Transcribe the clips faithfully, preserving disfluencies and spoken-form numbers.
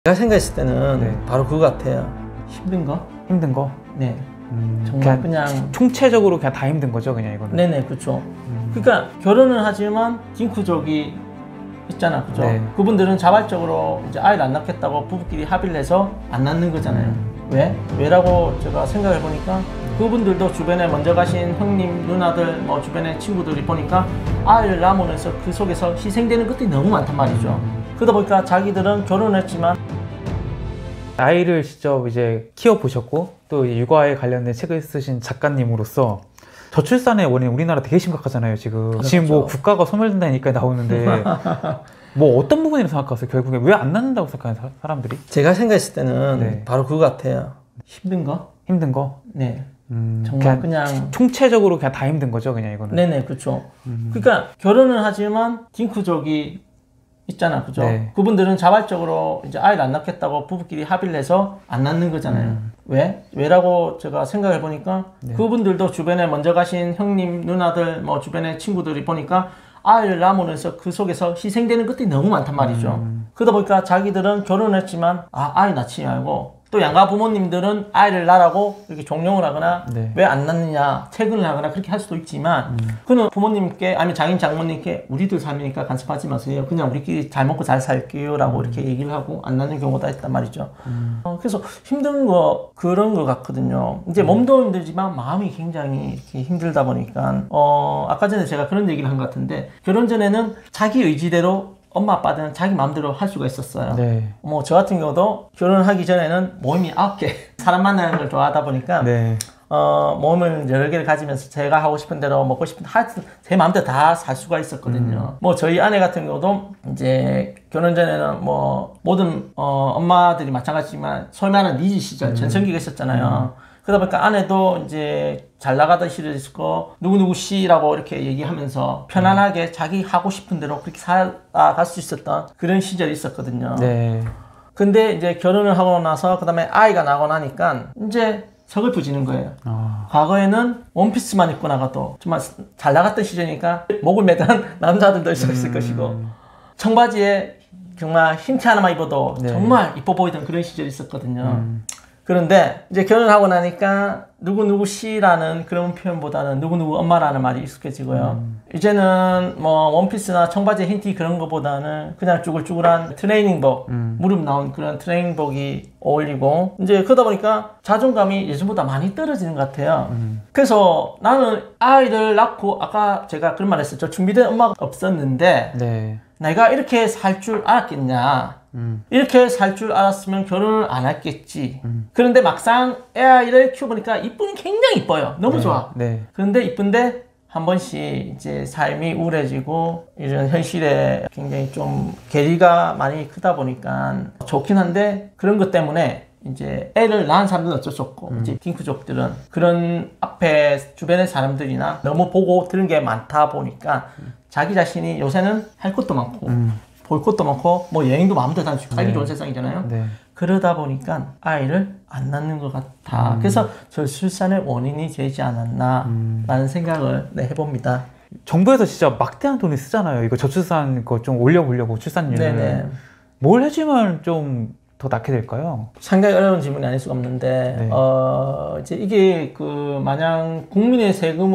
제가 생각했을 때는 네. 바로 그거 같아요. 힘든 거? 힘든 거? 네. 음, 정말 그냥, 그냥 총체적으로 그냥 다 힘든 거죠, 그냥 이거는. 네네, 그렇죠. 음. 그러니까 결혼을 하지만 딩크족이 있잖아, 그죠? 네. 그분들은 자발적으로 이제 아이를 안 낳겠다고 부부끼리 합의를 해서 안 낳는 거잖아요. 음. 왜? 왜라고 제가 생각해 보니까 그분들도 주변에 먼저 가신 형님, 누나들, 뭐 주변의 친구들이 보니까 아이를 낳으면서 그 속에서 희생되는 것들이 너무 많단 말이죠. 음. 그러다 보니까 자기들은 결혼했지만 아이를 직접 이제 키워보셨고 또 육아에 관련된 책을 쓰신 작가님으로서 저출산의 원인 우리나라 되게 심각하잖아요 지금. 그렇죠. 지금 뭐 국가가 소멸된다니까 나오는데 뭐 어떤 부분이라고 생각하세요? 결국에 왜 안 낳는다고 생각하는 사람들이? 제가 생각했을 때는 네. 바로 그거 같아요. 힘든 거? 힘든 거? 네. 음, 정말 그냥, 그냥 총체적으로 그냥 다 힘든 거죠 그냥 이거는. 네네, 그렇죠. 음. 그러니까 결혼을 하지만 딩크족이 있잖아, 그죠? 네. 그분들은 자발적으로 이제 아이를 안 낳겠다고 부부끼리 합의를 해서 안 낳는 거잖아요. 음. 왜? 왜라고 제가 생각해 보니까 네. 그분들도 주변에 먼저 가신 형님, 누나들, 뭐 주변의 친구들이 보니까 아이를 낳으면서 그 속에서 희생되는 것들이 너무 많단 말이죠. 음. 그러다 보니까 자기들은 결혼했지만 아, 아이 낳지 말고 또 양가 부모님들은 아이를 낳으라고 이렇게 종용을 하거나 네. 왜 안 낳느냐 퇴근을 하거나 그렇게 할 수도 있지만 음. 그는 부모님께 아니면 장인 장모님께 우리들 삶이니까 간섭하지 마세요. 그냥 우리끼리 잘 먹고 잘 살게요 라고 음. 이렇게 얘기를 하고 안 낳는 경우가 있단 말이죠. 음. 어, 그래서 힘든 거 그런 거 같거든요. 이제 음. 몸도 힘들지만 마음이 굉장히 이렇게 힘들다 보니까 어, 아까 전에 제가 그런 얘기를 한 것 같은데 결혼 전에는 자기 의지대로 엄마 아빠는 자기 마음대로 할 수가 있었어요. 네. 뭐 저 같은 경우도 결혼하기 전에는 모임이 아홉 개 사람 만나는 걸 좋아하다 보니까 네. 어, 모임을 여러 개를 가지면서 제가 하고 싶은 대로 먹고 싶은 하여튼 제 마음대로 다 살 수가 있었거든요. 음. 뭐 저희 아내 같은 경우도 이제 결혼 전에는 뭐 모든 어, 엄마들이 마찬가지지만 소위 말하는 니지 시절 음. 전성기가 있었잖아요. 음. 그러다 보니까 아내도 이제 잘 나가던 시절이 있었고 누구누구 씨라고 이렇게 얘기하면서 편안하게 음. 자기 하고 싶은 대로 그렇게 살아갈 수 있었던 그런 시절이 있었거든요. 네. 근데 이제 결혼을 하고 나서 그 다음에 아이가 나고 나니까 이제 서글퍼지는 거예요. 어. 과거에는 원피스만 입고 나가도 정말 잘 나갔던 시절이니까 목을 매단 남자들도 있었을 음. 것이고 청바지에 정말 흰 티 하나만 입어도 네. 정말 이뻐 보이던 그런 시절이 있었거든요. 음. 그런데 이제 결혼하고 나니까 누구누구 씨라는 그런 표현보다는 누구누구 엄마라는 말이 익숙해지고요. 음. 이제는 뭐 원피스나 청바지 흰티 그런 거보다는 그냥 쭈글쭈글한 트레이닝복, 음. 무릎 나온 그런 트레이닝복이 어울리고 이제 그러다 보니까 자존감이 예전보다 많이 떨어지는 것 같아요. 음. 그래서 나는 아이를 낳고 아까 제가 그런 말 했었죠. 준비된 엄마가 없었는데 네. 내가 이렇게 살 줄 알았겠냐. 음. 이렇게 살 줄 알았으면 결혼을 안 했겠지. 음. 그런데 막상 애아이를 키워보니까 이쁘긴 굉장히 이뻐요. 너무 네. 좋아. 네. 그런데 이쁜데 한 번씩 이제 삶이 우울해지고 이런 현실에 굉장히 좀 괴리가 많이 크다 보니까 좋긴 한데 그런 것 때문에 이제 애를 낳은 사람들은 어쩔 수 없고 음. 이제 딩크족들은 그런 앞에 주변의 사람들이나 너무 보고 들은 게 많다 보니까 음. 자기 자신이 요새는 할 것도 많고 음. 볼 것도 많고 뭐 여행도 마음대로 다니고 살기 네. 좋은 세상이잖아요. 네. 그러다 보니까 아이를 안 낳는 것 같아. 음. 그래서 저출산의 원인이 되지 않았나 음. 라는 생각을 네, 해봅니다. 정부에서 진짜 막대한 돈을 쓰잖아요. 이거 저출산 거 좀 올려보려고 출산율. 네네. 뭘 해주면 좀 더 낳게 될까요? 상당히 어려운 질문이 아닐 수가 없는데 네. 어, 이제 이게 그 마냥 국민의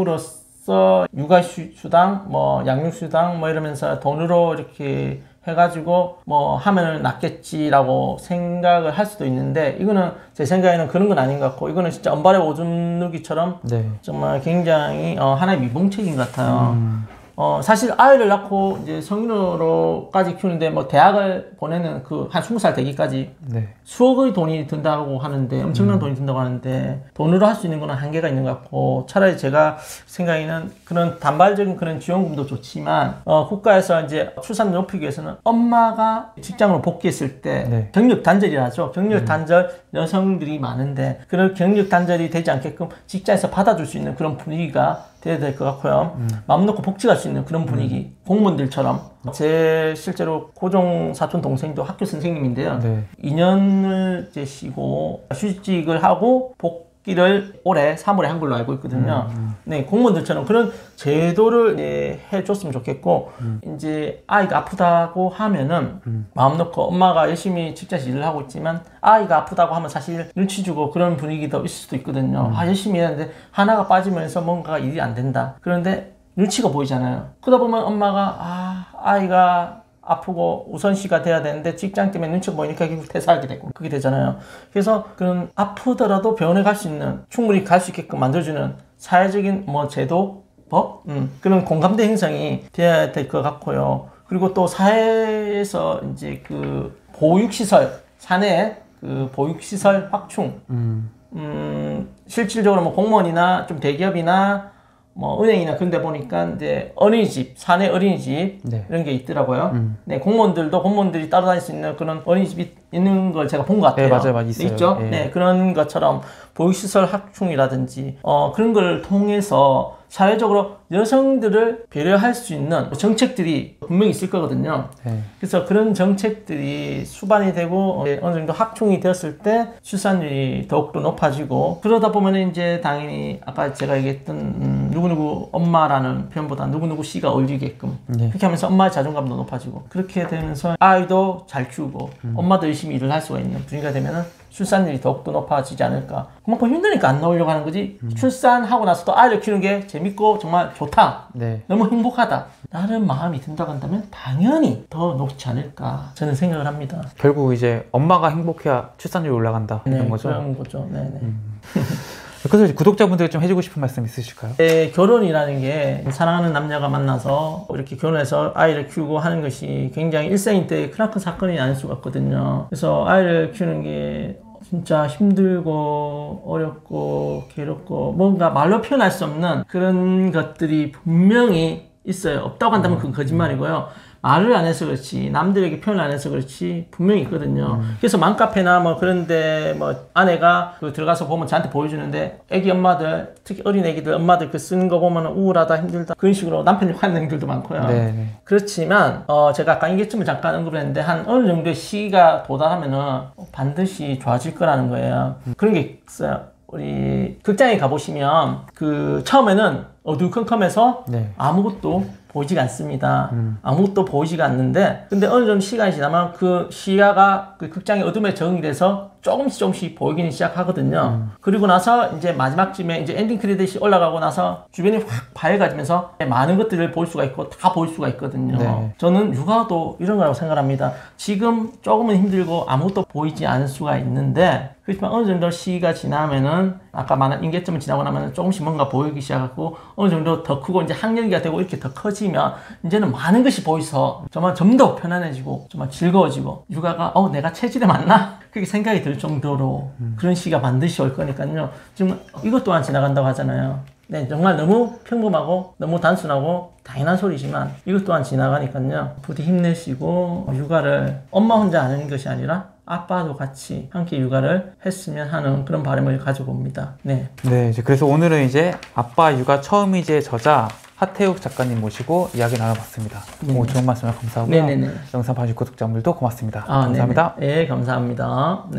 세금으로서 육아수당, 뭐 양육수당 뭐 이러면서 돈으로 이렇게 해가지고 뭐 하면은 낫겠지라고 생각을 할 수도 있는데 이거는 제 생각에는 그런 건 아닌 것 같고 이거는 진짜 엄발에 오줌 누기처럼 네. 정말 굉장히 어, 하나의 미봉책인 것 같아요. 음. 어, 사실 아이를 낳고 이제 성인으로까지 키우는데 뭐 대학을 보내는 그 한 스무 살 되기까지 네. 수억의 돈이 든다고 하는데 엄청난 음. 돈이 든다고 하는데 돈으로 할 수 있는 건 한계가 있는 것 같고 차라리 제가 생각에는 그런 단발적인 그런 지원금도 좋지만 어, 국가에서 이제 출산을 높이기 위해서는 엄마가 직장으로 복귀했을 때 네. 경력 단절이라 하죠. 경력 음. 단절 여성들이 많은데 그런 경력 단절이 되지 않게끔 직장에서 받아줄 수 있는 그런 분위기가 돼야 될 것 같고요. 음. 마음 놓고 복직할 수 있는 그런 분위기. 음. 공무원들처럼. 제 실제로 고종 사촌 동생도 학교 선생님인데요. 네. 이 년을 이제 쉬고 휴직을 하고 복 기를 올해 삼월에 한 걸로 알고 있거든요. 음, 음. 네, 공무원들처럼 그런 제도를 예, 해줬으면 좋겠고, 음. 이제 아이가 아프다고 하면은 음. 마음 놓고 엄마가 열심히 직장에서 일을 하고 있지만 아이가 아프다고 하면 사실 눈치 주고 그런 분위기도 있을 수도 있거든요. 음. 아, 열심히 했는데 하나가 빠지면서 뭔가 일이 안 된다. 그런데 눈치가 보이잖아요. 그러다 보면 엄마가 아, 아이가 아프고 우선시가 돼야 되는데 직장 때문에 눈치가 보이니까 결국 퇴사하게 되고 그게 되잖아요. 그래서 그런 아프더라도 병원에 갈 수 있는 충분히 갈 수 있게끔 만들어주는 사회적인 뭐 제도, 법 음, 그런 공감대 형성이 돼야 될 것 같고요. 그리고 또 사회에서 이제 그 보육시설 사내 그 보육시설 확충 음, 음 실질적으로 뭐 공무원이나 좀 대기업이나 뭐 은행이나 그런 데 보니까 이제 어린이집, 사내 어린이집 네. 이런 게 있더라고요. 음. 네, 공무원들도 공무원들이 따로 다닐 수 있는 그런 어린이집이 있는 걸 제가 본 것 같아요. 네, 맞아요, 맞아요. 있어요. 있죠? 네. 네, 그런 것처럼 보육시설 확충이라든지 어, 그런 걸 통해서 사회적으로 여성들을 배려할 수 있는 정책들이 분명히 있을 거거든요. 네. 그래서 그런 정책들이 수반이 되고 어느 정도 확충이 되었을 때 출산율이 더욱더 높아지고 그러다 보면 이제 당연히 아까 제가 얘기했던 음, 누구누구 엄마라는 표현보다 누구누구 씨가 어울리게끔 네. 그렇게 하면서 엄마의 자존감도 높아지고 그렇게 되면서 아이도 잘 키우고 음. 엄마도 열심히 일을 할 수가 있는 분위기가 되면은 출산율이 더욱더 높아지지 않을까. 그만큼 힘드니까 안 나오려고 하는 거지. 음. 출산하고 나서도 아이를 키우는 게 재밌고 정말 좋다. 네. 너무 행복하다. 라는 마음이 든다고 한다면 당연히 더 높지 않을까. 저는 생각을 합니다. 결국 이제 엄마가 행복해야 출산율이 올라간다. 네, 이런 거죠. 그런 거죠. 네네. 음. 그래서 구독자분들께 좀 해주고 싶은 말씀 있으실까요? 네, 결혼이라는 게 사랑하는 남녀가 만나서 이렇게 결혼해서 아이를 키우고 하는 것이 굉장히 일생인데 크나큰 사건이 아닐 수가 없거든요. 그래서 아이를 키우는 게 진짜 힘들고 어렵고 괴롭고 뭔가 말로 표현할 수 없는 그런 것들이 분명히 있어요. 없다고 한다면 그건 거짓말이고요. 말을 안 해서 그렇지 남들에게 표현을 안 해서 그렇지 분명히 있거든요. 음. 그래서 맘카페나 뭐 그런데 뭐 아내가 그 들어가서 보면 저한테 보여주는데 애기 엄마들 특히 어린 애기들 엄마들 그 쓰는 거 보면 우울하다 힘들다 그런 식으로 남편 욕하는 애들도 많고요. 네네. 그렇지만 어 제가 아까 인계점을 잠깐 언급을 했는데 한 어느 정도의 시기가 도달하면은 반드시 좋아질 거라는 거예요. 음. 그런 게 있어요. 우리 극장에 가보시면 그 처음에는 어두컴컴해서 네. 아무것도 보이지가 않습니다. 음. 아무것도 보이지가 않는데 근데 어느 정도 시간이 지나면 그 시야가 그 극장의 어둠에 적응이 돼서 조금씩 조금씩 보이기는 시작하거든요. 음. 그리고 나서 이제 마지막쯤에 이제 엔딩 크레딧이 올라가고 나서 주변이 확 밝아지면서 많은 것들을 볼 수가 있고 다 볼 수가 있거든요. 네. 저는 육아도 이런 거라고 생각합니다. 지금 조금은 힘들고 아무것도 보이지 않을 수가 있는데 그렇지만 어느 정도 시기가 지나면은 아까 말한 인계점을 지나고 나면 조금씩 뭔가 보이기 시작하고 어느 정도 더 크고 이제 학년기가 되고 이렇게 더 커지면 이제는 많은 것이 보이서 정말 좀 더 편안해지고 정말 즐거워지고 육아가 어 내가 체질에 맞나? 그렇게 생각이 들 정도로 음. 그런 시기가 반드시 올 거니까요. 지금 이것 또한 지나간다고 하잖아요. 네, 정말 너무 평범하고 너무 단순하고 당연한 소리지만 이것 또한 지나가니까요. 부디 힘내시고 육아를 엄마 혼자 하는 것이 아니라 아빠도 같이 함께 육아를 했으면 하는 그런 바람을 가져봅니다. 네. 네, 이제 그래서 오늘은 이제 아빠 육아 처음이제 저자 하태욱 작가님 모시고 이야기 나눠봤습니다. 뭐 좋은 말씀을 감사하고요. 네네네. 영상 봐주신 구독자분들도 고맙습니다. 아, 감사합니다. 네네. 네, 감사합니다. 네.